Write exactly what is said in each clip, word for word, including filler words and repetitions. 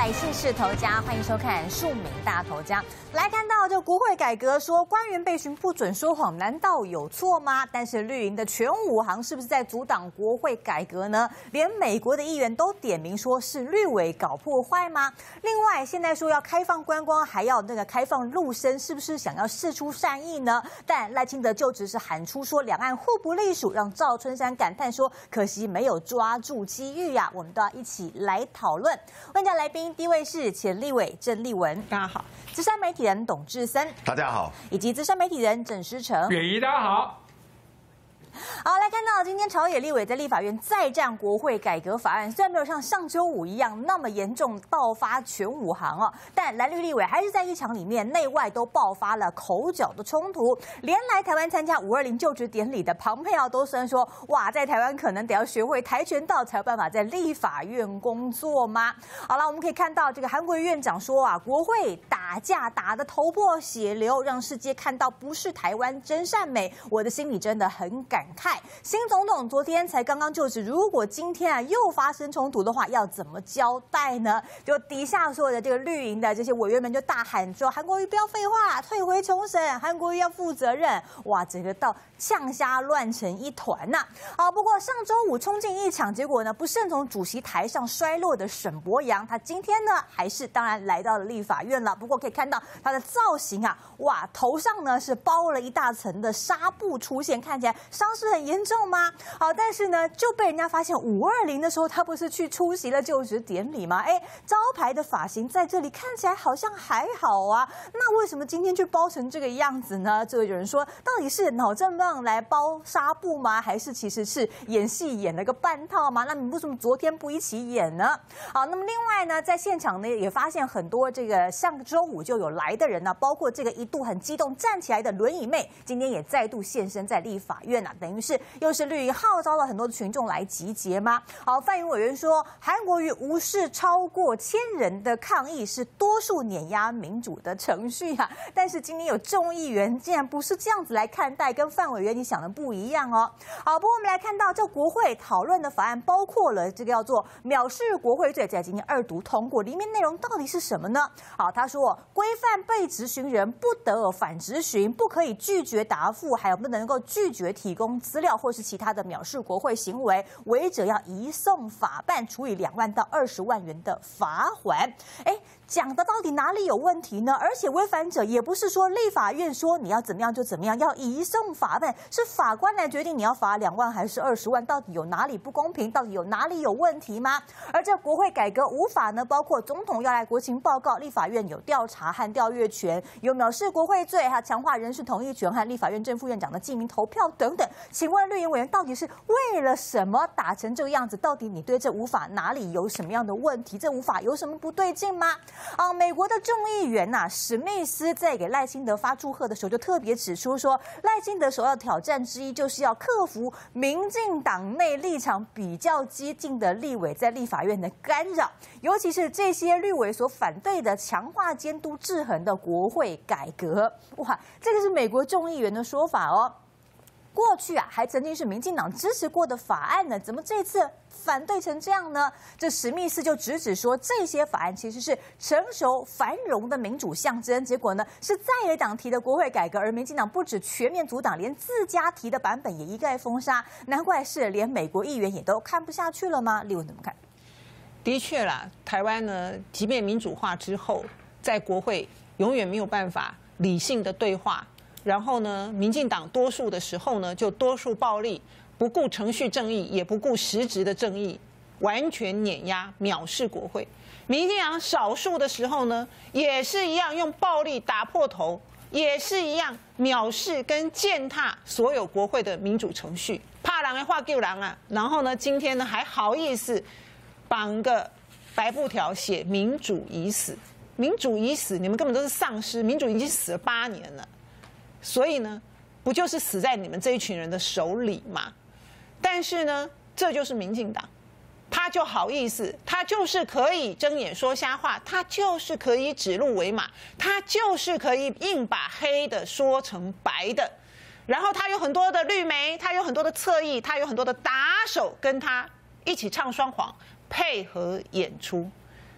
百姓是头家，欢迎收看《庶民大头家》。来看到这国会改革，说官员被询不准说谎，难道有错吗？但是绿营的全武行是不是在阻挡国会改革呢？连美国的议员都点名说是绿委搞破坏吗？另外，现在说要开放观光，还要那个开放陆生，是不是想要释出善意呢？但赖清德就只是喊出说两岸互不隶属，让赵春山感叹说可惜没有抓住机遇呀、啊。我们都要一起来讨论。问价来宾，第一位是前立委郑丽文， 大家好； 资深媒体人董志森， 大家好； 以及资深媒体人郑诗成， 远仪，大家好。 好，来看到今天朝野立委在立法院再战国会改革法案，虽然没有像上周五一样那么严重爆发全武行哦，但蓝绿立委还是在议场里面内外都爆发了口角的冲突。连来台湾参加五二零就职典礼的庞佩奥都虽然说，哇，在台湾可能得要学会跆拳道才有办法在立法院工作吗？好了，我们可以看到这个韩国瑜院长说啊，国会打架打得头破血流，让世界看到不是台湾真善美，我的心里真的很感慨。新总统昨天才刚刚就职，如果今天啊又发生冲突的话，要怎么交代呢？就底下所有的这个绿营的这些委员们就大喊说：“韩国瑜不要废话，退回重审，韩国瑜要负责任。”哇，整个到呛瞎乱成一团呐、啊！好，不过上周五冲进议场，结果呢不慎从主席台上摔落的沈伯洋，他今天呢还是当然来到了立法院了。不过可以看到他的造型啊，哇，头上呢是包了一大层的纱布出现，看起来伤势很严重吗？好，但是呢，就被人家发现五二零的时候，他不是去出席了就职典礼吗？哎，招牌的发型在这里看起来好像还好啊，那为什么今天却包成这个样子呢？就有人说，到底是脑震荡来包纱布吗？还是其实是演戏演了个半套吗？那你为什么昨天不一起演呢？好，那么另外呢，在现场呢也发现很多这个上周五就有来的人呢、啊，包括这个一度很激动站起来的轮椅妹，今天也再度现身在立法院啊，等于是。又是绿营号召了很多的群众来集结吗？好，范云委员说，韩国瑜无视超过千人的抗议是多数碾压民主的程序啊。但是今天有众议员竟然不是这样子来看待，跟范委员你想的不一样哦。好，不过我们来看到这国会讨论的法案包括了这个叫做藐视国会罪，在今天二读通过，里面内容到底是什么呢？好，他说规范被质询人不得反质询，不可以拒绝答复，还有不能够拒绝提供资料或是其他的藐视国会行为，违者要移送法办，处以两万到二十万元的罚款。哎，讲的到底哪里有问题呢？而且违反者也不是说立法院说你要怎么样就怎么样，要移送法办，是法官来决定你要罚两万还是二十万，到底有哪里不公平？到底有哪里有问题吗？而这国会改革无法呢，包括总统要来国情报告，立法院有调查和调阅权，有藐视国会罪，还有强化人事同意权和立法院正副院长的记名投票等等。请问绿营委员到底是为了什么打成这个样子？到底你对这无法哪里有什么样的问题？这无法有什么不对劲吗？啊，美国的众议员呐、啊、史密斯在给赖清德发祝贺的时候，就特别指出说，赖清德首要挑战之一就是要克服民进党内立场比较激进的立委在立法院的干扰，尤其是这些绿委所反对的强化监督制衡的国会改革。哇，这个是美国众议员的说法哦。过去啊，还曾经是民进党支持过的法案呢，怎么这次反对成这样呢？这史密斯就直指说，这些法案其实是成熟繁荣的民主象征。结果呢，是在野党提的国会改革，而民进党不止全面阻挡，连自家提的版本也一概封杀。难怪是连美国议员也都看不下去了吗？立文怎么看？ 的确啦，台湾呢，即便民主化之后，在国会永远没有办法理性的对话。然后呢，民进党多数的时候呢，就多数暴力，不顾程序正义，也不顾实质的正义，完全碾压、藐视国会。民进党少数的时候呢，也是一样用暴力打破头，也是一样藐视跟践踏所有国会的民主程序。怕人的话救人啊！然后呢，今天呢还好意思绑个白布条写民主已死，民主已死，你们根本都是丧尸，民主已经死了八年了。所以呢，不就是死在你们这一群人的手里吗？但是呢，这就是民进党，他就好意思，他就是可以睁眼说瞎话，他就是可以指鹿为马，他就是可以硬把黑的说成白的，然后他有很多的绿媒，他有很多的侧翼，他有很多的打手跟他一起唱双簧，配合演出。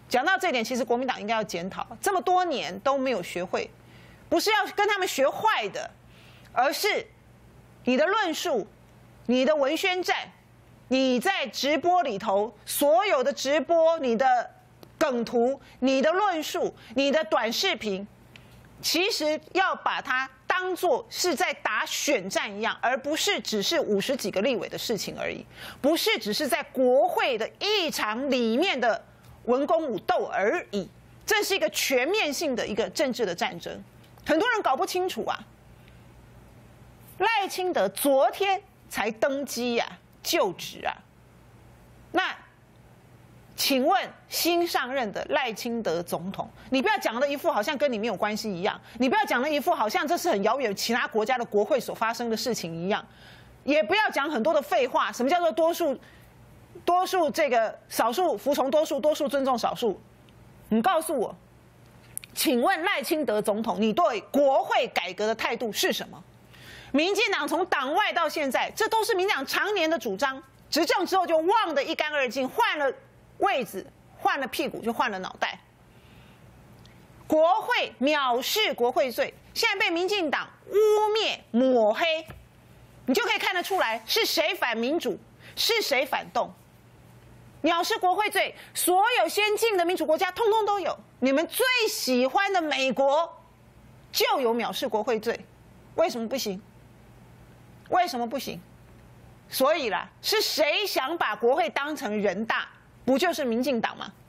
讲到这点，其实国民党应该要检讨，这么多年都没有学会，不是要跟他们学坏的，而是你的论述、你的文宣战、你在直播里头所有的直播、你的梗图、你的论述、你的短视频，其实要把它当作是在打选战一样，而不是只是五十几个立委的事情而已，不是只是在国会的一场里面的文攻武斗而已，这是一个全面性的一个政治的战争，很多人搞不清楚啊。赖清德昨天才登基呀、啊、就职啊，那请问新上任的赖清德总统，你不要讲的一副好像跟你没有关系一样，你不要讲的一副好像这是很遥远其他国家的国会所发生的事情一样，也不要讲很多的废话。什么叫做多数？多数这个少数服从多数，多数尊重少数？你告诉我，请问赖清德总统，你对国会改革的态度是什么？民进党从党外到现在，这都是民进党常年的主张，执政之后就忘得一干二净，换了位置，换了屁股就换了脑袋。国会藐视国会罪，现在被民进党污蔑抹黑，你就可以看得出来是谁反民主，是谁反动。藐视国会罪，所有先进的民主国家通通都有，你们最喜欢的美国就有藐视国会罪，为什么不行？为什么不行？所以啦，是谁想把国会当成人大？不就是民进党吗？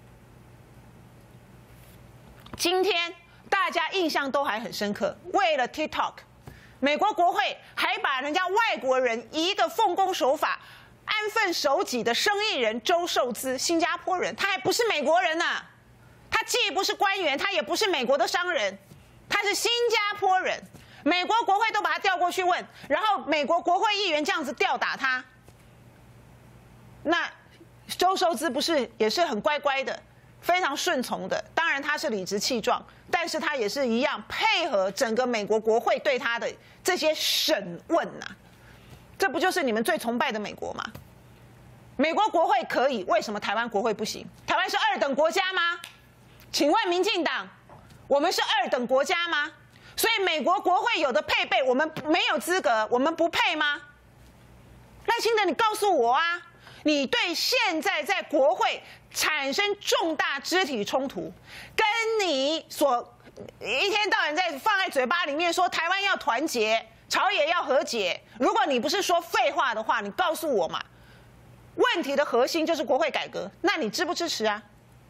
今天大家印象都还很深刻，为了 TikTok， 美国国会还把人家外国人一个奉公守法、安分守己的生意人周受资，新加坡人，他还不是美国人呢、啊，他既不是官员，他也不是美国的商人，他是新加坡人。美国国会都把他调过去问，然后美国国会议员这样子吊打他，那周受资不是也是很乖乖的，非常顺从的？当然他是理直气壮，但是他也是一样配合整个美国国会对他的这些审问呐、啊。这不就是你们最崇拜的美国吗？美国国会可以，为什么台湾国会不行？台湾是二等国家吗？请问民进党，我们是二等国家吗？所以美国国会有的配备，我们没有资格，我们不配吗？赖清德，你告诉我啊，你对现在在国会产生重大肢体冲突，跟你所一天到晚在放在嘴巴里面说台湾要团结，朝野要和解，如果你不是说废话的话，你告诉我嘛，问题的核心就是国会改革，那你支不支持啊？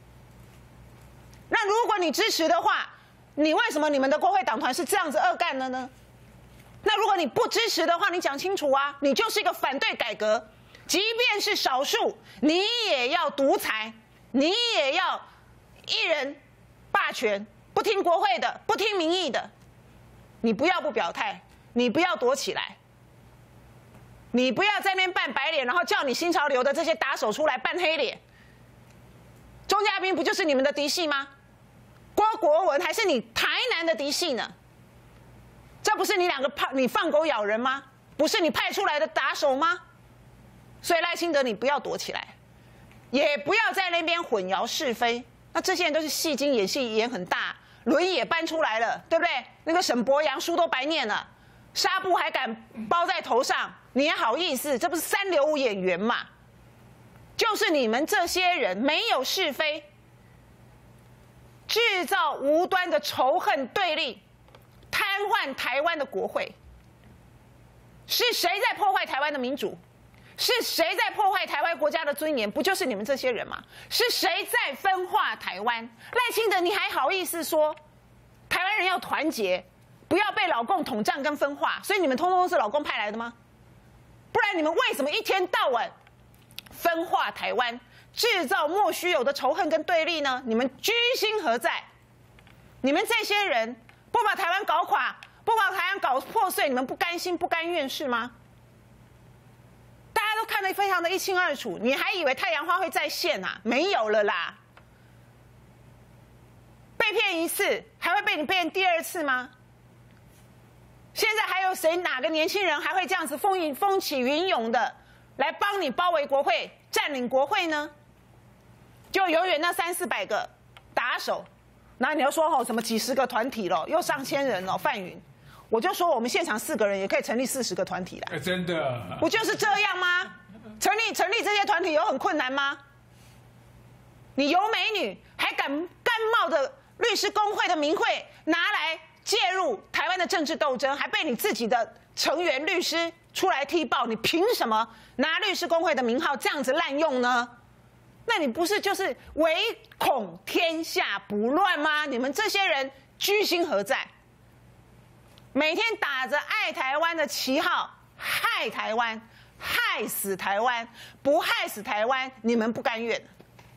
那如果你支持的话，你为什么你们的国会党团是这样子恶干的呢？那如果你不支持的话，你讲清楚啊，你就是一个反对改革，即便是少数，你也要独裁，你也要一人霸权，不听国会的，不听民意的，你不要不表态，你不要躲起来，你不要在那边扮白脸，然后叫你新潮流的这些打手出来扮黑脸。钟嘉宾不就是你们的嫡系吗？郭国文还是你台南的嫡系呢？这不是你两个怕你放狗咬人吗？不是你派出来的打手吗？所以赖清德，你不要躲起来，也不要在那边混淆是非。那这些人都是戏精演戏演很大，轮椅也搬出来了，对不对？那个沈伯洋书都白念了，纱布还敢包在头上，你也好意思？这不是三流演员嘛？就是你们这些人没有是非，制造无端的仇恨对立，瘫痪台湾的国会。是谁在破坏台湾的民主？是谁在破坏台湾国家的尊严？不就是你们这些人吗？是谁在分化台湾？赖清德，你还好意思说台湾人要团结，不要被老共统战跟分化？所以你们通通都是老共派来的吗？不然你们为什么一天到晚分化台湾，制造莫须有的仇恨跟对立呢？你们居心何在？你们这些人不把台湾搞垮，不把台湾搞破碎，你们不甘心不甘愿是吗？大家都看得非常的一清二楚，你还以为太阳花会再现啊？没有了啦！被骗一次，还会被你骗第二次吗？现在还有谁哪个年轻人还会这样子风云风起云涌的来帮你包围国会、占领国会呢？ 就永远那三四百个打手。那你要说吼什么几十个团体了，又上千人了，范云，我就说我们现场四个人也可以成立四十个团体啦。 真的， 不就是这样吗？成立成立这些团体有很困难吗？你有美女，还敢甘冒着律师公会的名讳拿来介入台湾的政治斗争，还被你自己的成员律师出来踢爆，你凭什么拿律师公会的名号这样子滥用呢？那你不是就是唯恐天下不乱吗？你们这些人居心何在？每天打着爱台湾的旗号，害台湾，害死台湾，不害死台湾，你们不甘愿。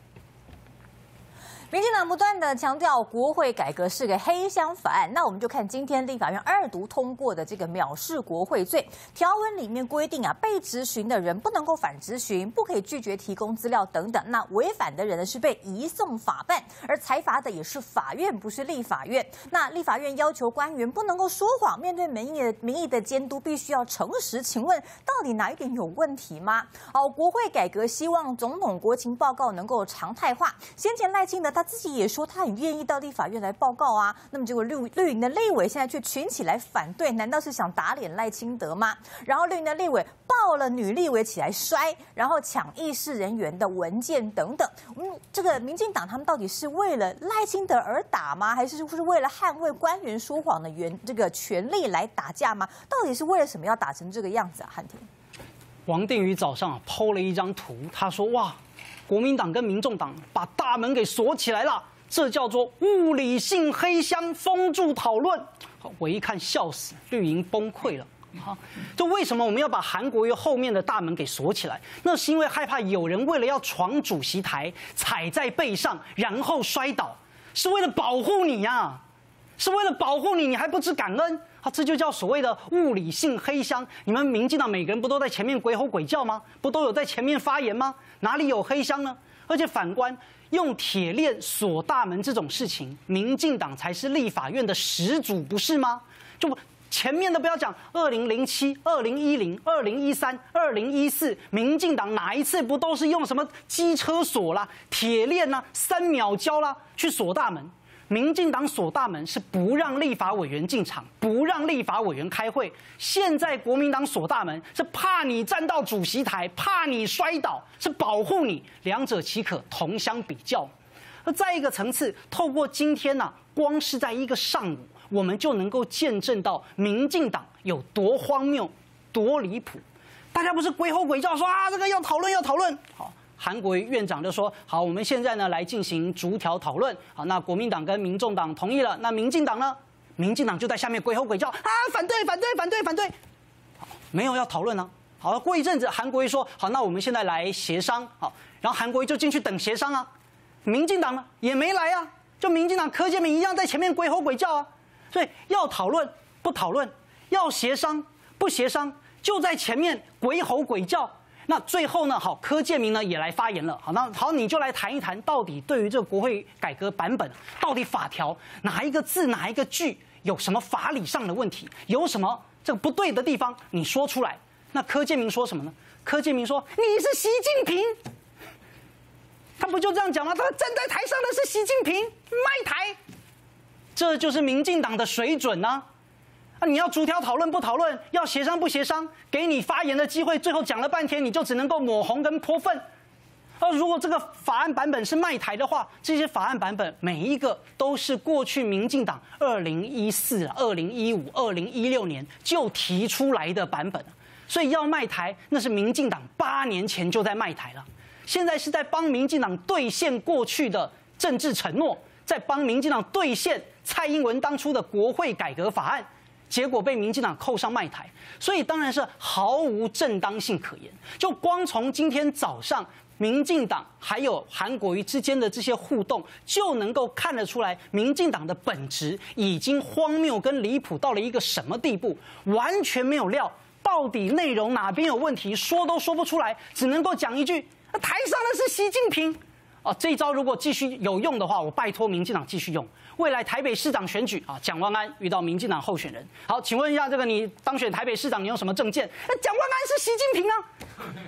民进党不断的强调国会改革是个黑箱法案，那我们就看今天立法院二读通过的这个藐视国会罪条文里面规定啊，被质询的人不能够反质询，不可以拒绝提供资料等等。那违反的人呢是被移送法办，而裁罚的也是法院，不是立法院。那立法院要求官员不能够说谎，面对民意的民意的监督必须要诚实。请问到底哪一点有问题吗？哦，国会改革希望总统国情报告能够常态化。先前赖清德他自己也说他很愿意到立法院来报告啊，那么结果绿绿营的立委现在却群起来反对，难道是想打脸赖清德吗？然后绿营的立委抱了女立委起来摔，然后抢议事人员的文件等等。嗯，这个民进党他们到底是为了赖清德而打吗？还是是为了捍卫官员说谎的原这个权利来打架吗？到底是为了什么要打成这个样子啊？汉庭， 王定宇早上啊po了一张图，他说哇，国民党跟民众党把大门给锁起来了。这叫做物理性黑箱封住讨论。我一看笑死，绿营崩溃了。啊，就为什么我们要把韩国瑜后面的大门给锁起来？那是因为害怕有人为了要闯主席台，踩在背上，然后摔倒，是为了保护你呀、啊，是为了保护你，你还不知感恩啊？这就叫所谓的物理性黑箱。你们民进党每个人不都在前面鬼吼鬼叫吗？不都有在前面发言吗？哪里有黑箱呢？而且反观用铁链锁大门这种事情，民进党才是立法院的始祖，不是吗？就前面的不要讲，二零零七、二零一零、二零一三、二零一四，民进党哪一次不都是用什么机车锁啦、铁链啦、三秒胶啦去锁大门？民进党锁大门是不让立法委员进场，不让立法委员开会。现在国民党锁大门是怕你站到主席台，怕你摔倒，是保护你。两者岂可同相比较？而再一个层次，透过今天呢、啊，光是在一个上午，我们就能够见证到民进党有多荒谬、多离谱。大家不是鬼吼鬼叫说啊，这个要讨论要讨论，好。韩国瑜院长就说：“好，我们现在呢来进行逐条讨论。好，那国民党跟民众党同意了，那民进党呢？民进党就在下面鬼吼鬼叫啊，反对，反对，反对，反对。好，没有要讨论呢。好，过一阵子，韩国瑜说：好，那我们现在来协商。好，然后韩国瑜就进去等协商啊。民进党呢也没来啊，就民进党柯建铭一样在前面鬼吼鬼叫啊。所以要讨论不讨论，要协商不协商，就在前面鬼吼鬼叫。”那最后呢？好，柯建铭呢也来发言了。好，那好，你就来谈一谈，到底对于这个国会改革版本，到底法条哪一个字哪一个句有什么法理上的问题，有什么这个不对的地方，你说出来。那柯建铭说什么呢？柯建铭说你是习近平，他不就这样讲吗？他站在台上的是习近平，卖台，这就是民进党的水准啊。啊，你要逐条讨论不讨论，要协商不协商，给你发言的机会，最后讲了半天，你就只能够抹红跟泼粪。而如果这个法案版本是卖台的话，这些法案版本每一个都是过去民进党二零一四、二零一五、二零一六年就提出来的版本，所以要卖台，那是民进党八年前就在卖台了。现在是在帮民进党兑现过去的政治承诺，在帮民进党兑现蔡英文当初的国会改革法案。结果被民进党扣上卖台，所以当然是毫无正当性可言。就光从今天早上民进党还有韩国瑜之间的这些互动，就能够看得出来，民进党的本质已经荒谬跟离谱到了一个什么地步，完全没有料，到底内容哪边有问题，说都说不出来，只能够讲一句：台上的是习近平。哦，这一招如果继续有用的话，我拜托民进党继续用。未来台北市长选举啊，蒋万安遇到民进党候选人，好，请问一下，这个你当选台北市长，你用什么政见？蒋万安是习近平啊。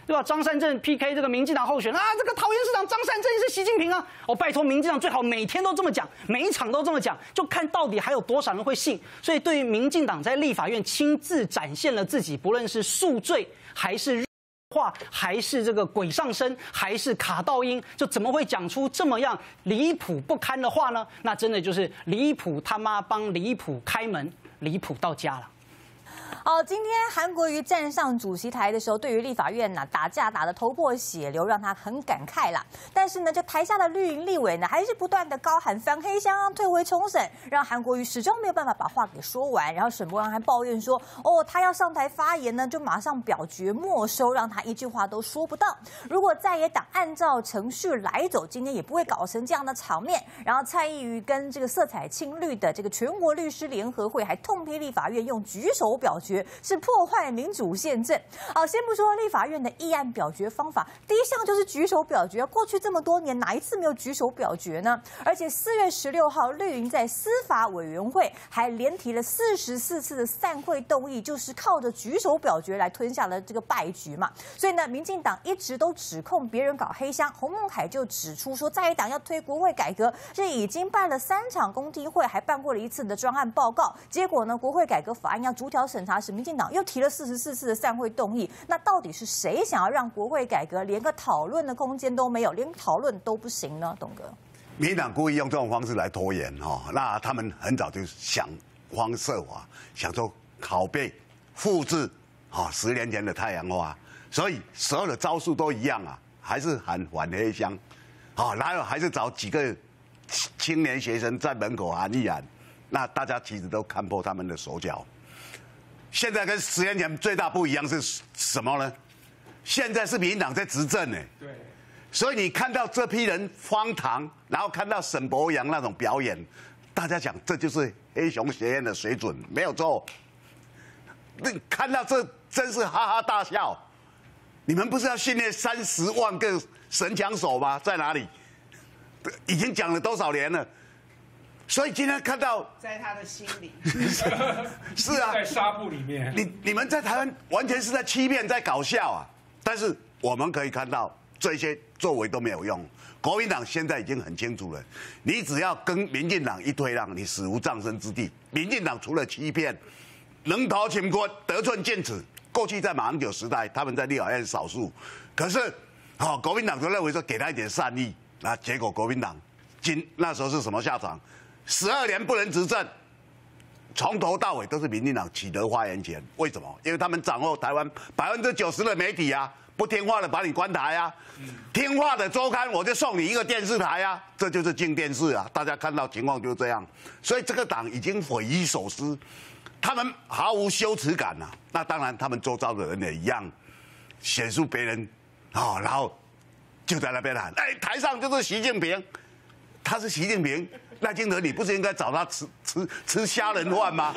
对吧？张善政 P K 这个民进党候选人啊，这个桃园市长张善政是习近平啊！哦，拜托，民进党最好每天都这么讲，每一场都这么讲，就看到底还有多少人会信。所以，对于民进党在立法院亲自展现了自己，不论是宿醉还是话，还是这个鬼上身，还是卡到音，就怎么会讲出这么样离谱不堪的话呢？那真的就是离谱他妈帮离谱开门，离谱到家了。 哦，今天韩国瑜站上主席台的时候，对于立法院呢打架打得头破血流，让他很感慨啦。但是呢，这台下的绿营立委呢，还是不断的高喊反黑箱、退回重审，让韩国瑜始终没有办法把话给说完。然后沈伯洋还抱怨说，哦，他要上台发言呢，就马上表决没收，让他一句话都说不到。如果在野党按照程序来走，今天也不会搞成这样的场面。然后蔡依瑜跟这个色彩青绿的这个全国律师联合会还痛批立法院用举手表决是破坏民主宪政。好，先不说立法院的议案表决方法，第一项就是举手表决。过去这么多年，哪一次没有举手表决呢？而且四月十六号，绿营在司法委员会还连提了四十四次的散会动议，就是靠着举手表决来吞下了这个败局嘛。所以呢，民进党一直都指控别人搞黑箱，洪孟凯就指出说，在野党要推国会改革，是已经办了三场公听会，还办过了一次的专案报告。结果呢，国会改革法案要逐条审查时，民进党又提了四十四次的散会动议。那到底是谁想要让国会改革连个讨论的空间都没有，连讨论都不行呢？董哥， 民进党故意用这种方式来拖延哦，那他们很早就想方设法，想说拷贝、复制啊、哦、十年前的太阳花，所以所有的招数都一样啊，还是喊反黑箱，啊、哦，然后还是找几个青年学生在门口喊一喊，那大家其实都看破他们的手脚。现在跟十年前最大不一样是什么呢？现在是民进党在执政呢，对，所以你看到这批人荒唐，然后看到沈伯洋那种表演，大家讲这就是黑熊学院的水准，没有错。那看到这真是哈哈大笑。你们不是要训练三十万个神枪手吗？在哪里？已经讲了多少年了？所以今天看到， 在他的心里， 是啊， 在纱布里面。 你你们在台湾完全是在欺骗，在搞笑啊！但是我们可以看到，这些作为都没有用。国民党现在已经很清楚了，你只要跟民进党一退让，你死无葬身之地。民进党除了欺骗，人头秦坤，得寸进尺。过去在马英九时代，他们在立法院少数，可是，好、哦，国民党就认为说给他一点善意，那结果国民党今那时候是什么下场？十二年不能执政，从头到尾都是民进党取得发言权。为什么？因为他们掌握台湾百分之九十的媒体啊，不听话的把你关台啊，听话的周刊我就送你一个电视台啊，这就是进电视啊。大家看到情况就是这样，所以这个党已经匪夷所思，他们毫无羞耻感啊。那当然，他们周遭的人也一样，显出别人啊、哦，然后就在那边喊，哎，台上就是习近平，他是习近平。赖清德，你不是应该找他吃吃吃虾仁饭吗？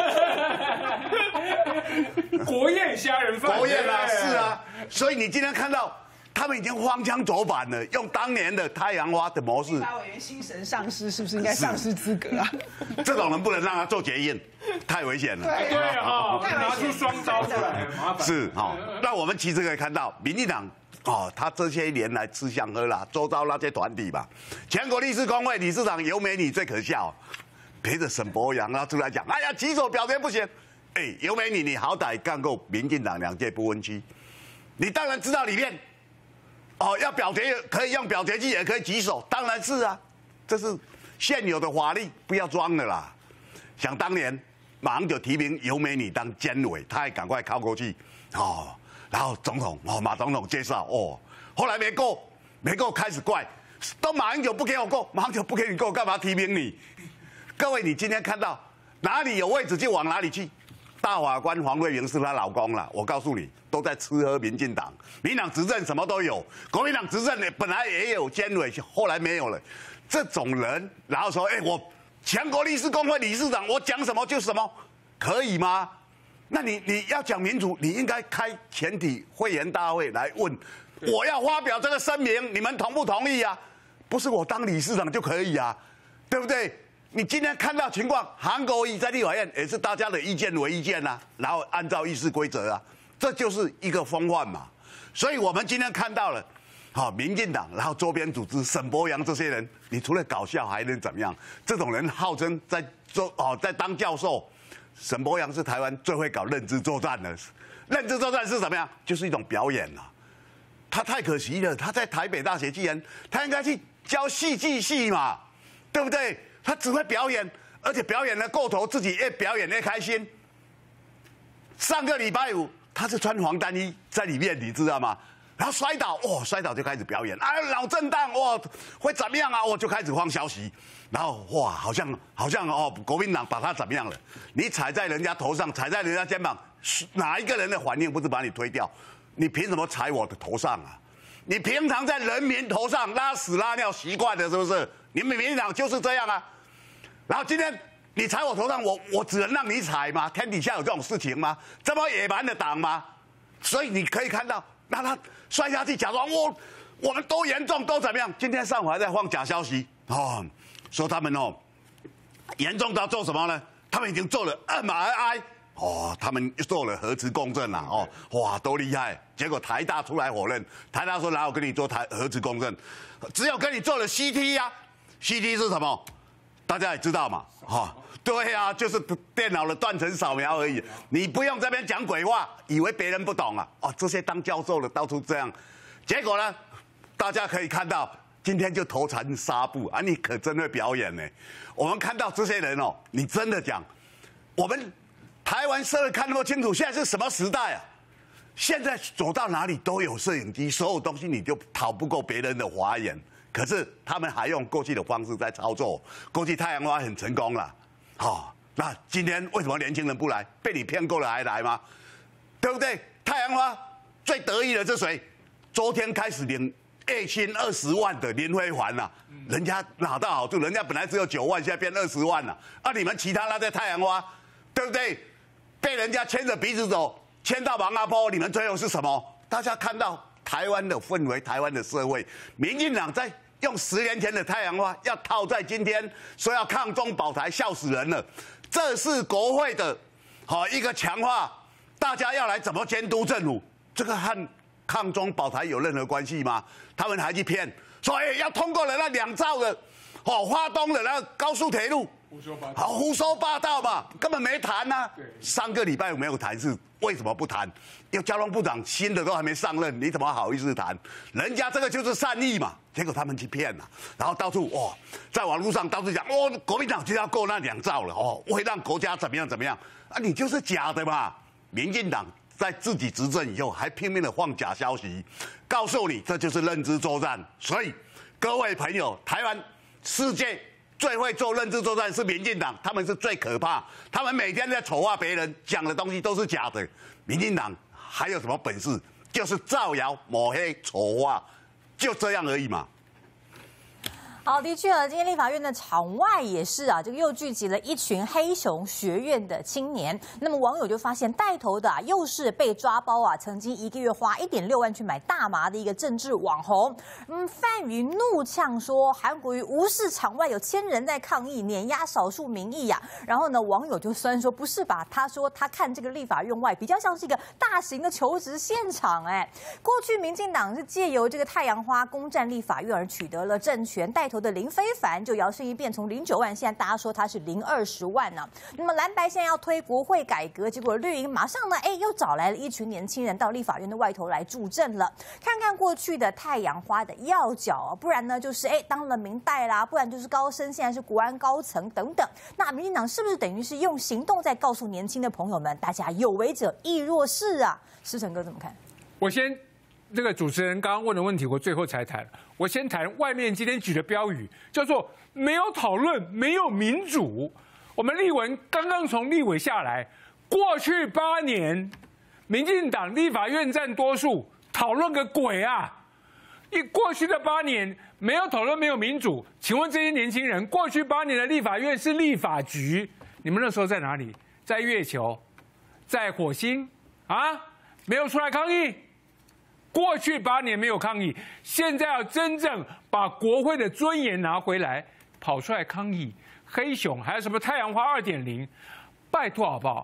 国宴虾仁饭， 国宴啊，是啊。所以你今天看到他们已经荒腔走板了，用当年的太阳花的模式。 立法委员心神丧失，是不是应该丧失资格啊？ 这种人不能让他做捷运，太危险了。 对对啊，拿出双刀出来，很麻烦。 是哈、哦，那我们其实可以看到，民进党。哦，他这些年来吃香喝辣，周遭那些团体吧，全国律师公会理事长尤美女最可笑，陪着沈伯洋然后出来讲，哎呀，举手表决不行。哎，尤美女，你好歹干过民进党两届不分区，你当然知道里面，哦，要表决可以用表决器，也可以举手，当然是啊，这是现有的法律，不要装了啦。想当年，马上就提名尤美女当监委，他还赶快靠过去，哦。然后总统哦，马总统介绍哦，后来没过，没过开始怪，都马英九不给我过，马英九不给你过，干嘛提名你？各位，你今天看到哪里有位置就往哪里去。大法官黄慧莹是她老公了，我告诉你，都在吃喝民进党，民进党执政什么都有，国民党执政呢本来也有监委，后来没有了。这种人，然后说，哎，我全国律师公会理事长，我讲什么就什么，可以吗？那你你要讲民主，你应该开全体会员大会来问，我要发表这个声明，你们同不同意啊？不是我当理事长就可以啊，对不对？你今天看到情况，韩国瑜在立法院也是大家的意见为意见啊，然后按照议事规则啊，这就是一个风范嘛。 所以我们今天看到了，好，民进党，然后周边组织沈伯洋这些人，你除了搞笑还能怎么样？这种人号称在做哦，在当教授。沈伯洋是台湾最会搞认知作战的，认知作战是什么样？就是一种表演啊。他太可惜了，他在台北大学既然他应该去教戏剧系嘛，对不对？他只会表演，而且表演的过头，自己越表演越开心。上个礼拜五，他是穿黄单衣在里面，你知道吗？然后摔倒，哦，摔倒就开始表演，哎，脑震荡，哇，会怎么样啊？我就开始放消息，然后哇，好像好像哦，国民党把他怎么样了？你踩在人家头上，踩在人家肩膀，哪一个人的反应不是把你推掉？你凭什么踩我的头上啊？你平常在人民头上拉屎拉尿习惯了是不是？你们民进党就是这样啊。然后今天你踩我头上，我我只能让你踩吗？天底下有这种事情吗？这么野蛮的党吗？所以你可以看到。让他摔下去，假装我我们多严重，都怎么样？今天上午还在放假消息哦，说他们哦严重到做什么呢？他们已经做了 M R I 哦，他们做了核磁共振了哦，哇，多厉害！结果台大出来否认，台大说哪有跟你做台核磁共振，只有跟你做了 C T 呀、啊、，C T 是什么？大家也知道嘛，哈、哦。对啊，就是电脑的断层扫描而已，你不用这边讲鬼话，以为别人不懂啊！哦，这些当教授的到处这样，结果呢，大家可以看到，今天就头缠纱布啊！你可真会表演呢。我们看到这些人哦，你真的讲，我们台湾社会看那么清楚，现在是什么时代啊？现在走到哪里都有摄影机，所有东西你就逃不过别人的华眼。可是他们还用过去的方式在操作，过去太阳花很成功了。好、哦，那今天为什么年轻人不来？被你骗够了还来吗？对不对？太阳花最得意的是谁？昨天开始领月薪二十万的林飞环呐，人家拿到好处，人家本来只有九万，现在变二十万了。啊，你们其他那在太阳花，对不对？被人家牵着鼻子走，牵到王阿波，你们最后是什么？大家看到台湾的氛围，台湾的社会，民进党在。用十年前的太阳花要套在今天，说要抗中保台，笑死人了。这是国会的好一个强化，大家要来怎么监督政府？这个和抗中保台有任何关系吗？他们还去骗，说哎要通过了那两兆的，哦花东的那个高速铁路， 胡说八道， 好胡说八道嘛，根本没谈呐、啊。上个礼拜没有谈是为什么不谈？因为交通部长新的都还没上任，你怎么好意思谈？人家这个就是善意嘛。结果他们去骗了，然后到处哦，在网络上到处讲哦，国民党就要过那两兆了哦，会让国家怎么样怎么样啊？你就是假的嘛！民进党在自己执政以后还拼命的放假消息，告诉你这就是认知作战。所以各位朋友，台湾世界最会做认知作战是民进党，他们是最可怕，他们每天在丑化别人，讲的东西都是假的。民进党还有什么本事？就是造谣、抹黑、丑化。就这样而已嘛。 好，的确啊，今天立法院的场外也是啊，这个又聚集了一群黑熊学院的青年。那么网友就发现，带头的啊，又是被抓包啊，曾经一个月花一点六万去买大麻的一个政治网红。嗯，范宇怒呛说，韩国瑜无视场外有千人在抗议，碾压少数民意呀、啊。然后呢，网友就酸说，不是吧？他说他看这个立法院外比较像是一个大型的求职现场。哎，过去民进党是借由这个太阳花攻占立法院而取得了政权，带头的林非凡就摇身一变，从零九万，现在大家说他是零二十万呢、啊。那么蓝白现在要推国会改革，结果绿营马上呢，哎，又找来了一群年轻人到立法院的外头来助阵了。看看过去的太阳花的要角，不然呢就是哎当了明代啦，不然就是高升，现在是国安高层等等。那民进党是不是等于是用行动在告诉年轻的朋友们，大家有为者亦若是啊？思成哥怎么看？ 我先。这个主持人刚刚问的问题，我最后才谈。我先谈外面今天举的标语，叫做“没有讨论，没有民主”。我们立文刚刚从立委下来，过去八年，民进党立法院占多数，讨论个鬼啊！一过去的八年没有讨论，没有民主。请问这些年轻人，过去八年的立法院是立法局，你们那时候在哪里？在月球，在火星啊？没有出来抗议。过去八年没有抗议，现在要真正把国会的尊严拿回来，跑出来抗议，黑熊还有什么太阳花 二点零， 拜托好不好？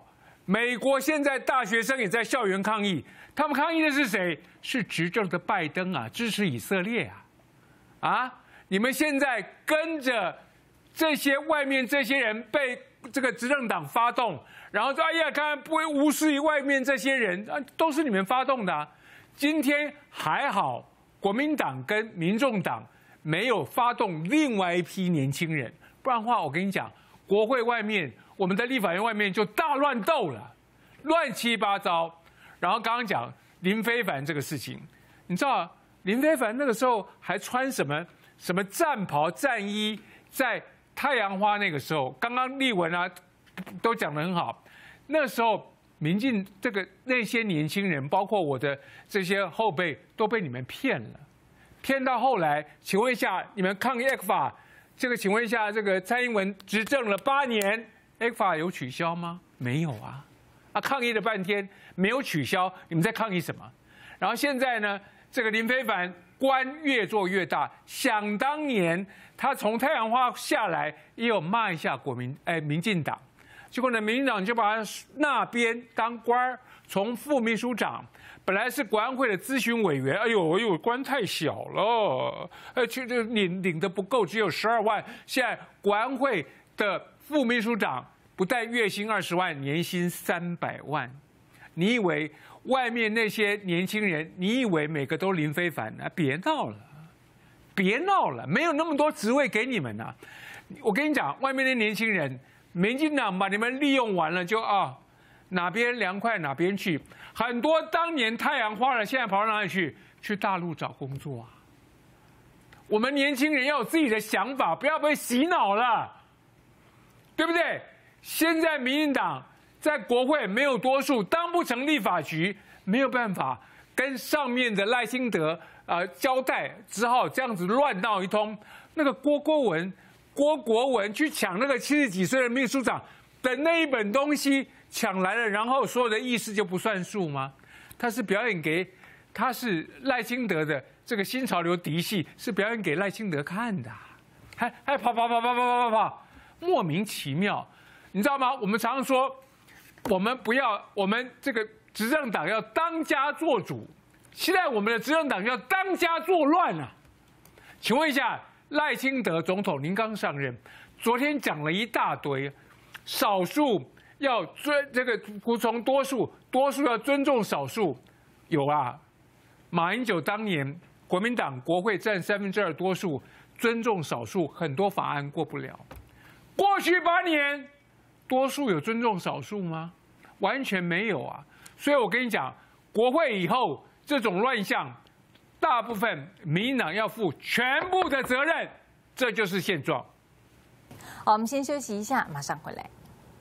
美国现在大学生也在校园抗议，他们抗议的是谁？是执政的拜登啊，支持以色列啊！啊，你们现在跟着这些外面这些人被这个执政党发动，然后说哎呀，看不会无视于外面这些人啊，都是你们发动的啊。今天还好，国民党跟民众党没有发动另外一批年轻人，不然的话，我跟你讲，国会外面。我们的立法院外面就大乱斗了，乱七八糟。然后刚刚讲林非凡这个事情，你知道林非凡那个时候还穿什么什么战袍战衣，在太阳花那个时候，刚刚立文啊都讲得很好。那时候民进这个那些年轻人，包括我的这些后辈，都被你们骗了，骗到后来，请问一下，你们抗议 E C F A， 这个请问一下，这个蔡英文执政了八年。E C F A 有取消吗？没有啊，啊，抗议了半天没有取消，你们在抗议什么？然后现在呢，这个林非凡官越做越大，想当年他从太阳花下来也有骂一下国民哎民进党，结果呢，民进党就把他那边当官，从副秘书长。本来是国安会的咨询委员，哎呦哎呦，官太小了，呃，去这领领的不够，只有十二万。现在国安会的副秘书长不但月薪二十万，年薪三百万。你以为外面那些年轻人，你以为每个都林非凡啊？别闹了，别闹了，没有那么多职位给你们啊！我跟你讲，外面的年轻人，民进党把你们利用完了就啊，哪边凉快哪边去。很多当年太阳花了，现在跑到哪里去？去大陆找工作啊！我们年轻人要有自己的想法，不要被洗脑了，对不对？现在民进党在国会没有多数，当不成立法局，没有办法跟上面的赖清德呃交代，只好这样子乱闹一通。那个郭国文、郭国文去抢那个七十几岁的秘书长的那一本东西抢来了，然后所有的意思就不算数吗？他是表演给，他是赖清德的这个新潮流嫡系，是表演给赖清德看的，还还跑跑跑跑跑跑跑跑，莫名其妙。你知道吗？我们常常说，我们不要，我们这个执政党要当家作主。现在我们的执政党要当家作乱啊！请问一下，赖清德总统，您刚上任，昨天讲了一大堆，少数要尊这个服从多数，多数要尊重少数，有啊。马英九当年国民党国会占三分之二多数，尊重少数，很多法案过不了。过去八年。多数有尊重少数吗？完全没有啊！所以我跟你讲，国会以后这种乱象，大部分民进党要负全部的责任，这就是现状。 好，我们先休息一下，马上回来。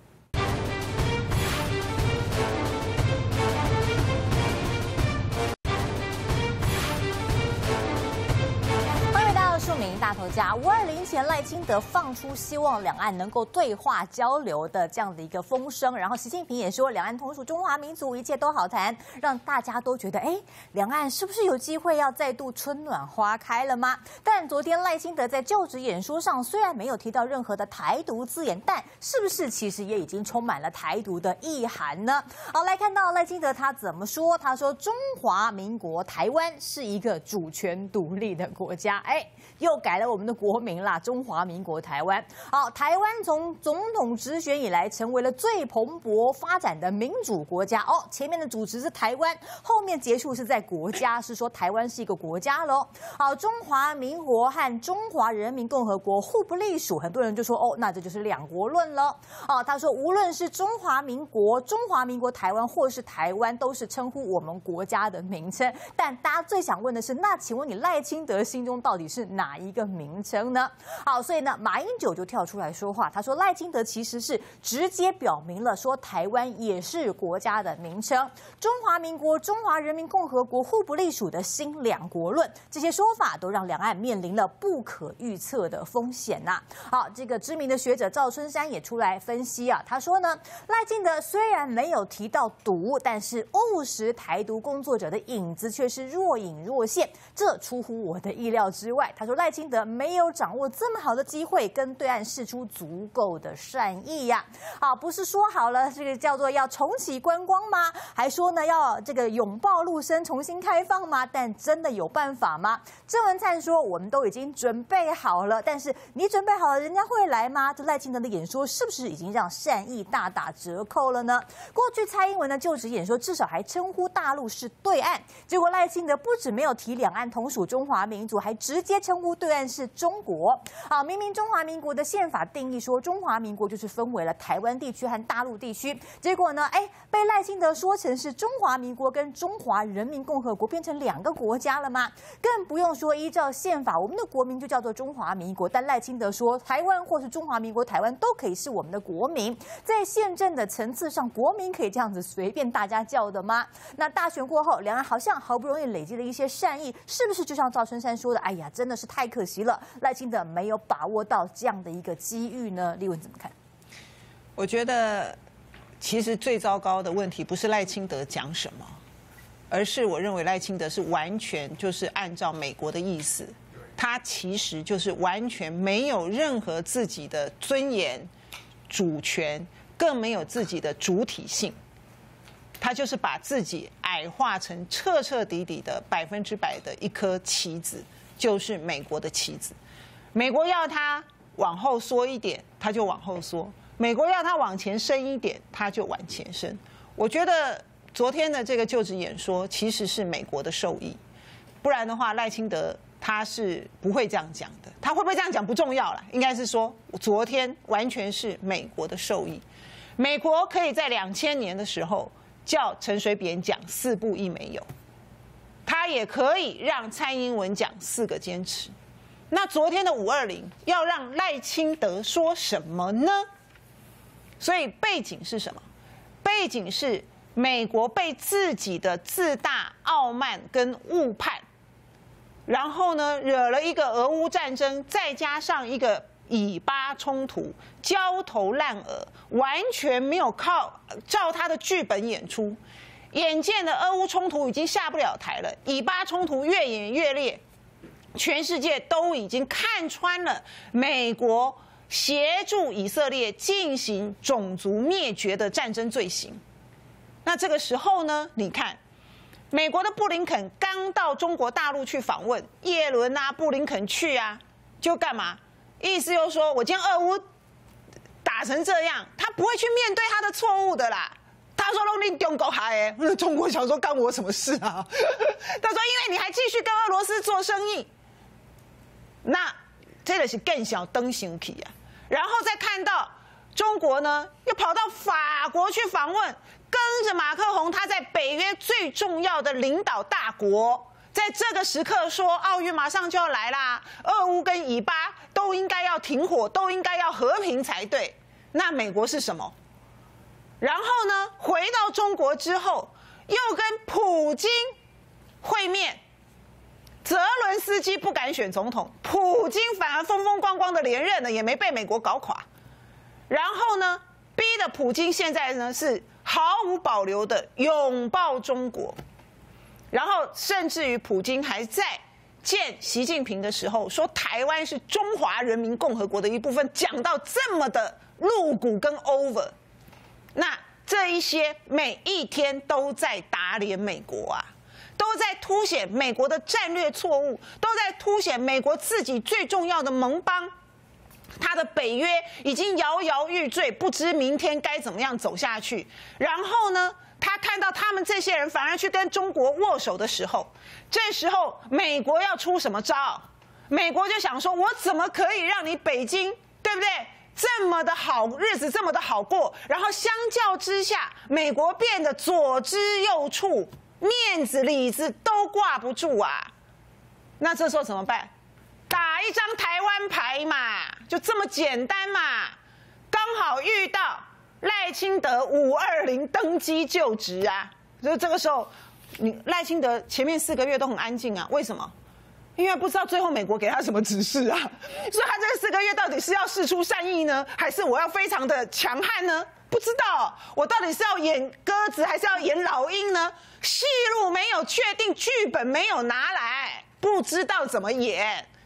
著名大头家五二零前赖清德放出希望两岸能够对话交流的这样的一个风声，然后习近平也说两岸同属中华民族，一切都好谈，让大家都觉得哎，两岸是不是有机会要再度春暖花开了吗？但昨天赖清德在就职演说上虽然没有提到任何的台独字眼，但是不是其实也已经充满了台独的意涵呢？好，来看到赖清德他怎么说，他说中华民国台湾是一个主权独立的国家，哎。又改了我们的国名啦，中华民国台湾。好，台湾从总统直选以来，成为了最蓬勃发展的民主国家。哦，前面的主词是台湾，后面结束是在国家，是说台湾是一个国家喽。好，中华民国和中华人民共和国互不隶属，很多人就说哦，那这就是两国论了。哦，他说无论是中华民国、中华民国台湾，或是台湾，都是称呼我们国家的名称。但大家最想问的是，那请问你赖清德心中到底是哪？哪一个名称呢？好，所以呢，马英九就跳出来说话，他说赖清德其实是直接表明了说台湾也是国家的名称，中华民国、中华人民共和国互不隶属的新两国论，这些说法都让两岸面临了不可预测的风险呐、啊。好，这个知名的学者赵春山也出来分析啊，他说呢，赖清德虽然没有提到独，但是务实台独工作者的影子却是若隐若现，这出乎我的意料之外。他说赖清德没有掌握这么好的机会，跟对岸释出足够的善意呀、啊。好，不是说好了这个叫做要重启观光吗？还说呢要这个拥抱陆生重新开放吗？但真的有办法吗？郑文灿说我们都已经准备好了，但是你准备好了，人家会来吗？这赖清德的演说是不是已经让善意大打折扣了呢？过去蔡英文的就职演说至少还称呼大陆是对岸，结果赖清德不止没有提两岸同属中华民族，还直接称呼对岸是中国。啊，明明中华民国的宪法定义说中华民国就是分为了台湾地区和大陆地区，结果呢，哎，被赖清德说成是中华民国跟中华人民共和国变成两个国家了吗？更不用说依照宪法，我们的国民就叫做中华民国，但赖清德说台湾或是中华民国台湾都可以是我们的国民，在宪政的层次上，国民可以这样子随便大家叫的吗？那大选过后，两人好像好不容易累积了一些善意，是不是就像赵春山说的，哎呀，真的是太可惜了，赖清德没有把握到这样的一个机遇呢？立文怎么看？ 我觉得其实最糟糕的问题不是赖清德讲什么，而是我认为赖清德是完全就是按照美国的意思，他其实就是完全没有任何自己的尊严、主权，更没有自己的主体性。他就是把自己矮化成彻彻底底的百分之百的一颗棋子，就是美国的棋子。美国要他往后缩一点，他就往后缩；美国要他往前伸一点，他就往前伸。我觉得昨天的这个就职演说其实是美国的受益，不然的话，赖清德他是不会这样讲的。他会不会这样讲不重要了，应该是说昨天完全是美国的受益。美国可以在两千年的时候叫陈水扁讲四不一没有，他也可以让蔡英文讲四个坚持。那昨天的五二零要让赖清德说什么呢？所以背景是什么？背景是美国被自己的自大、傲慢跟误判，然后呢惹了一个俄乌战争，再加上一个以巴冲突，焦头烂额，完全没有靠照他的剧本演出。眼见的俄乌冲突已经下不了台了，以巴冲突越演越烈，全世界都已经看穿了美国协助以色列进行种族灭绝的战争罪行。那这个时候呢，你看美国的布林肯刚到中国大陆去访问，叶伦啊、布林肯去啊，就干嘛？意思就是说我今天俄乌打成这样，他不会去面对他的错误的啦。他说拢你中国害的，中国想说干我什么事啊？他说因为你还继续跟俄罗斯做生意，那这个是更小登行起啊。然后再看到中国呢，又跑到法国去访问，跟着马克宏，他在北约最重要的领导大国，在这个时刻说奥运马上就要来啦，俄乌跟以巴都应该要停火，都应该要和平才对。那美国是什么？然后呢，回到中国之后，又跟普京会面，泽伦斯基不敢选总统，普京反而风风光光的连任了，也没被美国搞垮。然后呢，逼得普京现在呢是毫无保留的拥抱中国，然后甚至于普京还在见习近平的时候说台湾是中华人民共和国的一部分，讲到这么的露骨跟 over。那这一些每一天都在打脸美国啊，都在凸显美国的战略错误，都在凸显美国自己最重要的盟邦，他的北约已经摇摇欲坠，不知明天该怎么样走下去。然后呢，他看到他们这些人反而去跟中国握手的时候，这时候美国要出什么招？美国就想说，我怎么可以让你北京，对不对？这么的好日子这么的好过，然后相较之下，美国变得左支右绌，面子里子都挂不住啊。那这时候怎么办？打一张台湾牌嘛，就这么简单嘛。刚好遇到赖清德五二零登基就职啊，所以这个时候，你赖清德前面四个月都很安静啊，为什么？因为不知道最后美国给他什么指示啊，所以他这四个月到底是要释出善意呢，还是我要非常的强悍呢？不知道，我到底是要演鸽子还是要演老鹰呢？戏路没有确定，剧本没有拿来，不知道怎么演。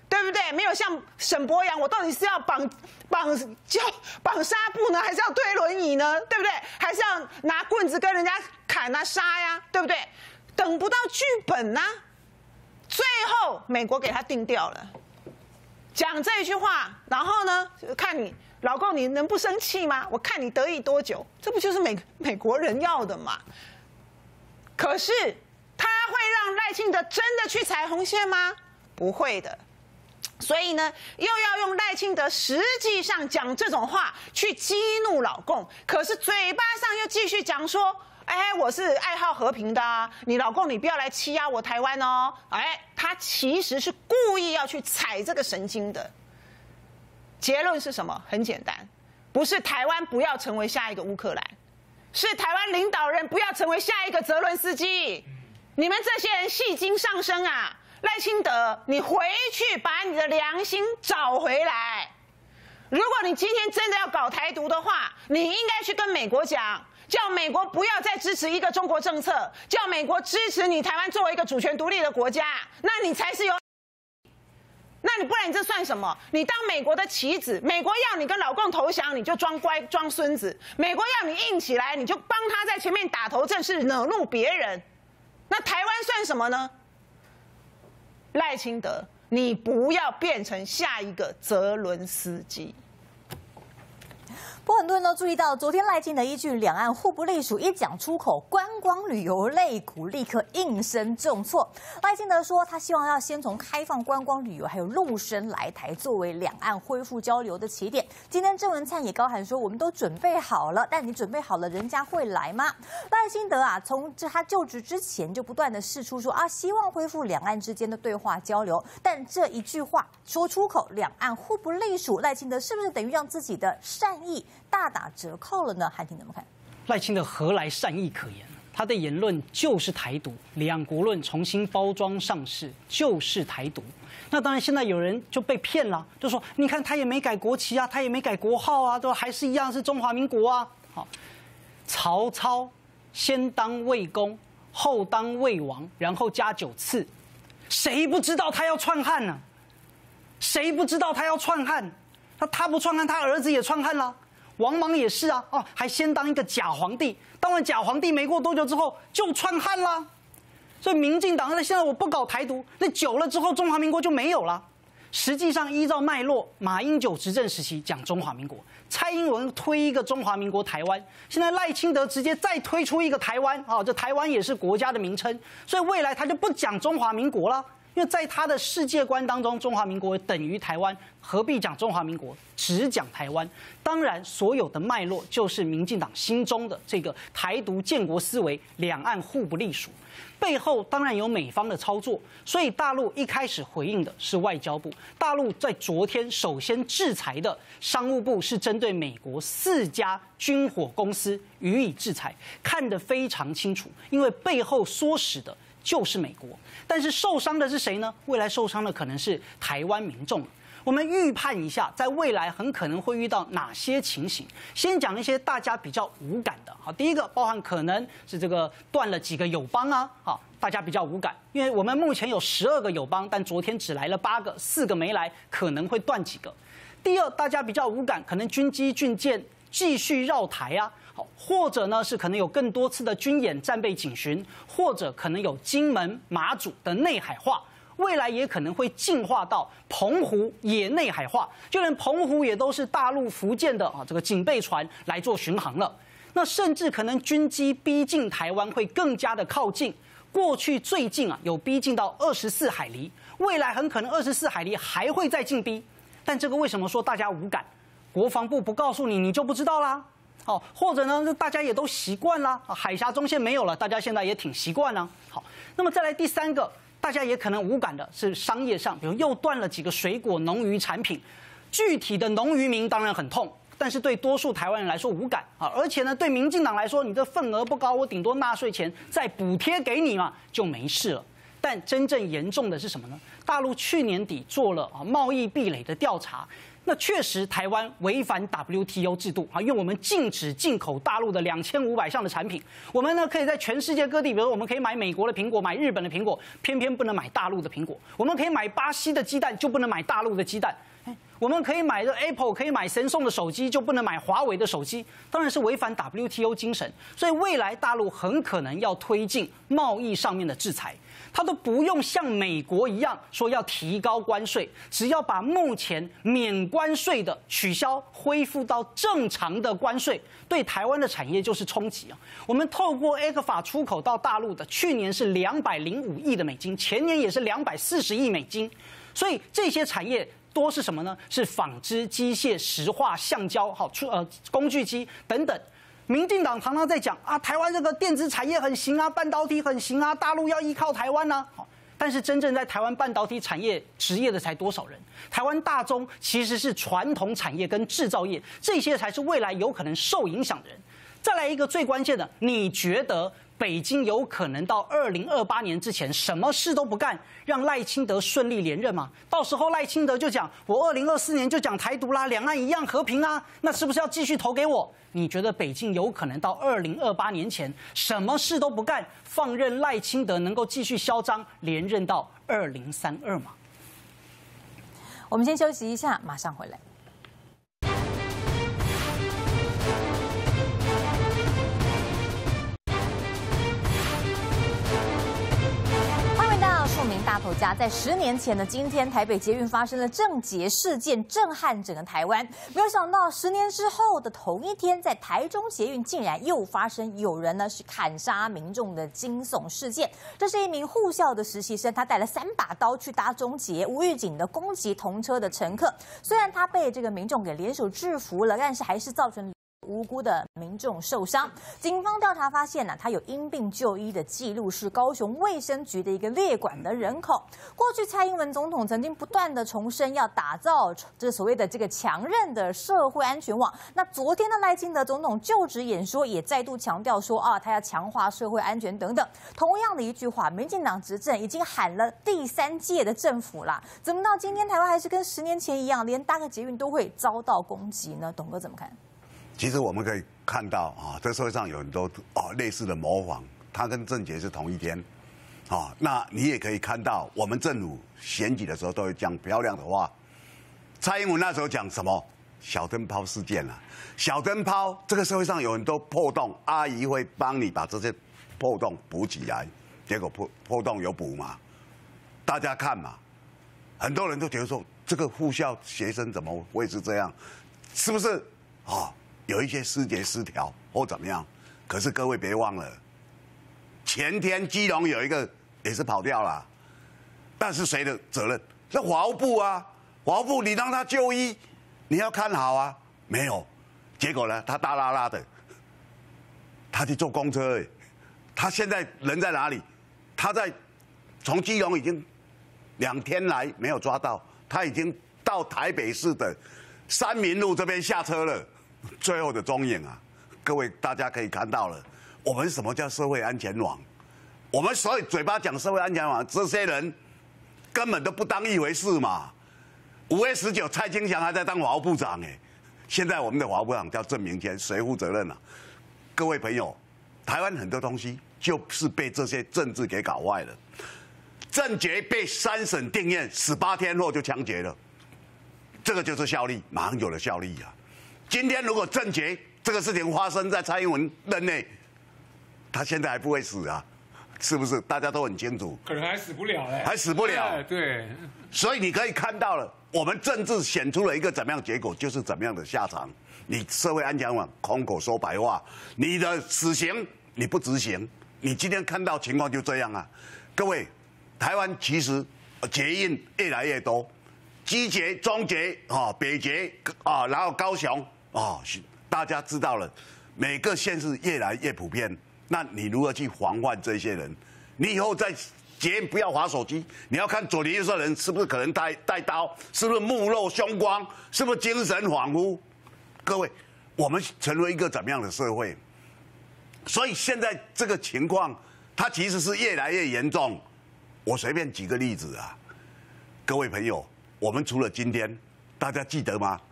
对不对？没有像沈伯洋，我到底是要绑绑叫绑纱布呢，还是要推轮椅呢？对不对？还是要拿棍子跟人家砍啊杀呀？对不对？等不到剧本呐、啊，最后美国给他定掉了，讲这一句话，然后呢，看你老公你能不生气吗？我看你得意多久，这不就是美美国人要的吗？可是他会让赖清德真的去踩红线吗？不会的。所以呢，又要用赖清德实际上讲这种话去激怒老共，可是嘴巴上又继续讲说，哎，我是爱好和平的啊，你老共你不要来欺压我台湾哦。哎，他其实是故意要去踩这个神经的。结论是什么？很简单，不是台湾不要成为下一个乌克兰，是台湾领导人不要成为下一个泽伦斯基。你们这些人戏精上身啊！赖清德，你回去把你的良心找回来。如果你今天真的要搞台独的话，你应该去跟美国讲，叫美国不要再支持一个中国政策，叫美国支持你台湾作为一个主权独立的国家，那你才是有。那你不然你这算什么？你当美国的棋子，美国要你跟老共投降，你就装乖装孙子；美国要你硬起来，你就帮他在前面打头阵，是惹怒别人。那台湾算什么呢？赖清德，你不要变成下一个泽伦斯基。 不过很多人都注意到，昨天赖清德依据两岸互不隶属一讲出口，观光旅游类股立刻应声重挫。赖清德说，他希望要先从开放观光旅游还有陆生来台作为两岸恢复交流的起点。今天郑文灿也高喊说，我们都准备好了，但你准备好了，人家会来吗？赖清德啊，从他就职之前就不断的释出说啊，希望恢复两岸之间的对话交流，但这一句话说出口，两岸互不隶属，赖清德是不是等于让自己的善意大打折扣了呢？汉庭怎么看？ 赖清德何来善意可言？他的言论就是台独，两国论重新包装上市就是台独。那当然，现在有人就被骗了，就说你看他也没改国旗啊，他也没改国号啊，都还是一样是中华民国啊。好，曹操先当魏公，后当魏王，然后加九次，谁不知道他要篡汉呢？谁不知道他要篡汉？那他不篡汉，他儿子也篡汉了。王莽也是啊，哦，还先当一个假皇帝，当完假皇帝没过多久之后就篡汉啦。所以民进党那现在我不搞台独，那久了之后中华民国就没有了。实际上依照脉络，马英九执政时期讲中华民国，蔡英文推一个中华民国台湾，现在赖清德直接再推出一个台湾，啊，这台湾也是国家的名称，所以未来他就不讲中华民国了。因为在他的世界观当中，中华民国等于台湾，何必讲中华民国，只讲台湾？当然，所有的脉络就是民进党心中的这个台独建国思维，两岸互不隶属。背后当然有美方的操作，所以大陆一开始回应的是外交部。大陆在昨天首先制裁的商务部是针对美国四家军火公司予以制裁，看得非常清楚，因为背后唆使的就是美国。但是受伤的是谁呢？未来受伤的可能是台湾民众。我们预判一下，在未来很可能会遇到哪些情形？先讲一些大家比较无感的。好，第一个包含可能是这个断了几个友邦啊，好，大家比较无感，因为我们目前有十二个友邦，但昨天只来了八个，四个没来，可能会断几个。第二，大家比较无感，可能军机军舰继续绕台啊。好，或者呢是可能有更多次的军演、战备警巡，或者可能有金门、马祖的内海化，未来也可能会进化到澎湖也内海化，就连澎湖也都是大陆福建的啊这个警备船来做巡航了。那甚至可能军机逼近台湾会更加的靠近，过去最近啊有逼近到二十四海里，未来很可能二十四海里还会再进逼。但这个为什么说大家无感？国防部不告诉你，你就不知道啦。好，或者呢，大家也都习惯啦，海峡中线没有了，大家现在也挺习惯啦。好，那么再来第三个，大家也可能无感的是商业上，比如又断了几个水果、农渔产品，具体的农渔民当然很痛，但是对多数台湾人来说无感啊，而且呢，对民进党来说，你的份额不高，我顶多纳税钱再补贴给你嘛，就没事了。但真正严重的是什么呢？大陆去年底做了啊贸易壁垒的调查。 那确实台湾违反 W T O 制度啊，因为我们禁止进口大陆的两千五百项的产品，我们呢可以在全世界各地，比如说我们可以买美国的苹果，买日本的苹果，偏偏不能买大陆的苹果；我们可以买巴西的鸡蛋，就不能买大陆的鸡蛋。我们可以买的 Apple 可以买神送的手机，就不能买华为的手机，当然是违反 W T O 精神。所以未来大陆很可能要推进贸易上面的制裁，它都不用像美国一样说要提高关税，只要把目前免关税的取消，恢复到正常的关税，对台湾的产业就是冲击啊。我们透过 A 克法出口到大陆的，去年是两百零五亿的美金，前年也是两百四十亿美金，所以这些产业。多是什么呢？是纺织、机械、石化、橡胶、好出呃工具机等等。民进党常常在讲啊，台湾这个电子产业很行啊，半导体很行啊，大陆要依靠台湾呢、啊。好，但是真正在台湾半导体产业职业的才多少人？台湾大宗其实是传统产业跟制造业，这些才是未来有可能受影响的人。再来一个最关键的，你觉得？北京有可能到二零二八年之前什么事都不干，让赖清德顺利连任吗？到时候赖清德就讲，我二零二四年就讲台独啦，两岸一样和平啊，那是不是要继续投给我？你觉得北京有可能到二零二八年前什么事都不干，放任赖清德能够继续嚣张连任到二零三二吗？ 我们先休息一下，马上回来。著名大头家在十年前的今天，台北捷运发生了郑捷事件，震撼整个台湾。没有想到，十年之后的同一天，在台中捷运竟然又发生有人呢是砍杀民众的惊悚事件。这是一名护校的实习生，他带了三把刀去搭中捷，无预警的攻击同车的乘客。虽然他被这个民众给联手制服了，但是还是造成无辜的民众受伤。警方调查发现呢、啊，他有因病就医的记录，是高雄卫生局的一个列管的人口。过去蔡英文总统曾经不断的重申要打造这所谓的这个强韧的社会安全网。那昨天的赖清德总统就职演说也再度强调说啊，他要强化社会安全等等。同样的一句话，民进党执政已经喊了第三届的政府啦，怎么到今天台湾还是跟十年前一样，连搭个捷运都会遭到攻击呢？董哥怎么看？ 其实我们可以看到啊，这社会上有很多哦类似的模仿，它跟郑捷是同一天，啊，那你也可以看到，我们政府选举的时候都会讲漂亮的话。蔡英文那时候讲什么小灯泡事件啊，小灯泡，这个社会上有很多破洞，阿姨会帮你把这些破洞补起来，结果破破洞有补嘛？大家看嘛，很多人都觉得说，这个护校学生怎么会是这样？是不是啊？哦有一些失节失调或怎么样，可是各位别忘了，前天基隆有一个也是跑掉了，但是谁的责任？是华务部啊，华务部你让他就医，你要看好啊，没有，结果呢，他大拉拉的，他去坐公车，哎，他现在人在哪里？他在从基隆已经两天来没有抓到，他已经到台北市的三民路这边下车了。最后的踪影啊，各位大家可以看到了，我们什么叫社会安全网？我们所以嘴巴讲社会安全网，这些人根本都不当一回事嘛。五月十九，蔡清祥还在当法务部长哎，现在我们的法务部长叫郑明谦，谁负责任啊？各位朋友，台湾很多东西就是被这些政治给搞坏了。郑捷被三审定谳，十八天后就枪决了，这个就是效力，马上有了效力啊。今天如果郑捷这个事情发生在蔡英文任内，他现在还不会死啊，是不是？大家都很清楚， 可能还死不了哎， 还死不了。 哎、对， 所以你可以看到了，我们政治选出了一个怎么样结果，就是怎么样的下场。你社会安全网空口说白话，你的死刑你不执行，你今天看到情况就这样啊。各位，台湾其实捷运越来越多，基捷、中捷啊、北捷啊，然后高雄。哦，大家知道了，每个县市越来越普遍。那你如何去防范这些人？你以后在捷运不要滑手机，你要看左邻右舍人是不是可能带带刀，是不是目露凶光，是不是精神恍惚？各位，我们成为一个怎么样的社会？所以现在这个情况，它其实是越来越严重。我随便举个例子啊，各位朋友，我们除了今天大家记得吗？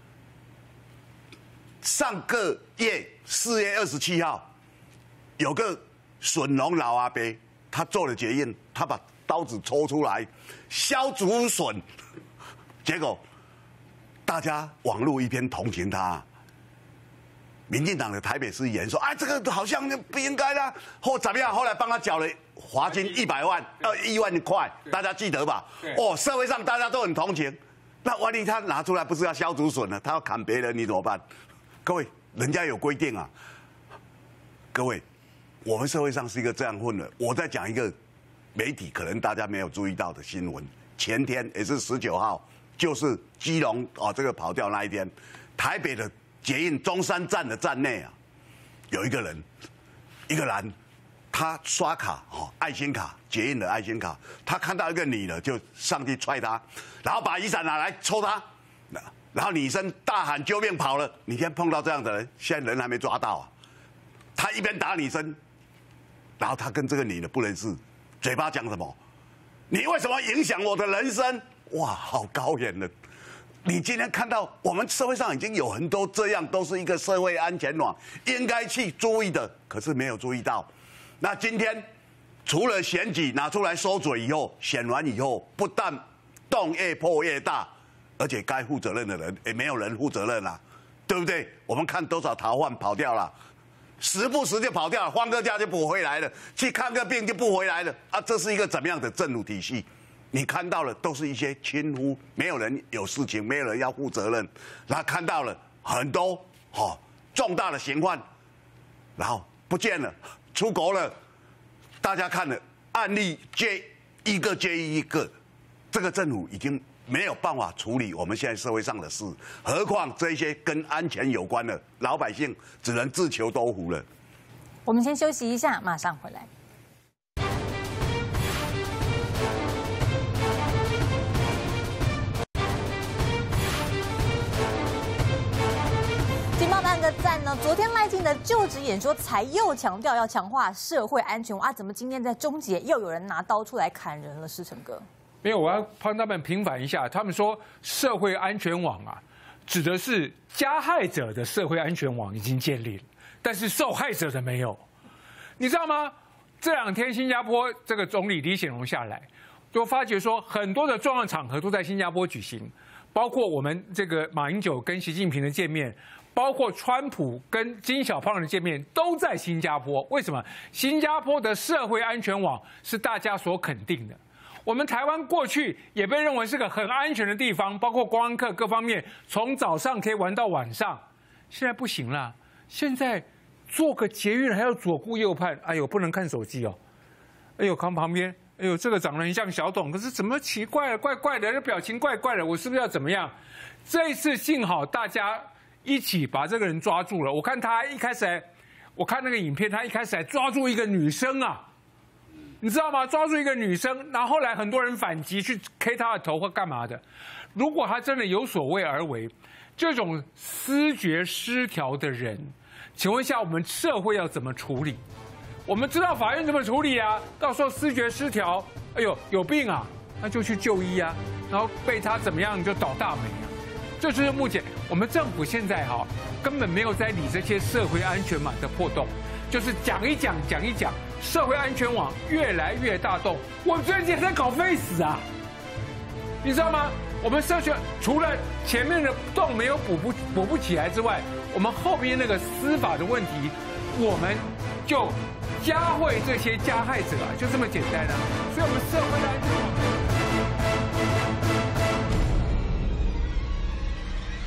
上个月四月二十七号，有个笋农老阿伯，他做了捷运，他把刀子抽出来削竹笋，结果大家网络一片同情他。民进党的台北市议员说：“啊，这个好像不应该啦，或怎么样？”后来帮他缴了罚金一百万，呃，一万块，大家记得吧？哦，社会上大家都很同情。那万一他拿出来不是要削竹笋呢？他要砍别人，你怎么办？各位，人家有规定啊。各位，我们社会上是一个这样混的。我在讲一个媒体可能大家没有注意到的新闻。前天也是十九号，就是基隆哦这个跑掉那一天，台北的捷运中山站的站内啊，有一个人，一个男，他刷卡哦爱心卡，捷运的爱心卡，他看到一个女的就上去踹他，然后把雨伞拿来抽他。然后女生大喊救命跑了，你今天碰到这样的人，现在人还没抓到啊！他一边打女生，然后他跟这个女的不认识，嘴巴讲什么？你为什么影响我的人生？哇，好高远的！你今天看到我们社会上已经有很多这样，都是一个社会安全网，应该去注意的，可是没有注意到。那今天除了选举拿出来收嘴以后，选完以后，不但洞越破越大。而且该负责任的人也没有人负责任啦、啊，对不对？我们看多少逃犯跑掉了，时不时就跑掉了，放个假就不回来了，去看个病就不回来了啊！这是一个怎么样的政府体系？你看到了都是一些轻忽，没有人有事情，没有人要负责任。然后看到了很多哦重大的刑犯，然后不见了，出国了，大家看了案例接一个接一个，这个政府已经没有办法处理我们现在社会上的事，何况这些跟安全有关的，老百姓只能自求多福了。 我们先休息一下，马上回来。警方按个赞呢？昨天赖清德就职演说才又强调要强化社会安全啊，怎么今天在中捷又有人拿刀出来砍人了？世成哥。 没有，我要帮他们平反一下。他们说社会安全网啊，指的是加害者的社会安全网已经建立了，但是受害者的没有。你知道吗？这两天新加坡这个总理李显龙下来，就发觉说很多的重要场合都在新加坡举行，包括我们这个马英九跟习近平的见面，包括川普跟金小胖的见面都在新加坡。为什么？新加坡的社会安全网是大家所肯定的。我们台湾过去也被认为是个很安全的地方，包括观光客各方面，从早上可以玩到晚上。现在不行了，现在坐个捷运还要左顾右盼，哎呦，不能看手机哦。哎呦，看旁边，哎呦，这个长得很像小董，可是怎么奇怪了，怪怪的，这表情怪怪的，我是不是要怎么样？这一次幸好大家一起把这个人抓住了。我看他一开始还，我看那个影片，他一开始还抓住一个女生啊。你知道吗？抓住一个女生，然后后来很多人反击，去 K 她的头或干嘛的。如果他真的有所为而为，这种思觉失调的人，请问一下，我们社会要怎么处理？我们知道法院怎么处理啊？到时候思觉失调，哎呦，有病啊，那就去就医啊，然后被他怎么样就倒大霉啊。这就是目前我们政府现在哈、啊，根本没有在理这些社会安全网的破洞。就是讲一讲，讲一讲，社会安全网越来越大洞。我最近在搞Face啊，你知道吗？我们社区除了前面的洞没有补不补不起来之外，我们后边那个司法的问题，我们就加惠这些加害者啊，就这么简单啊。所以，我们社会的安全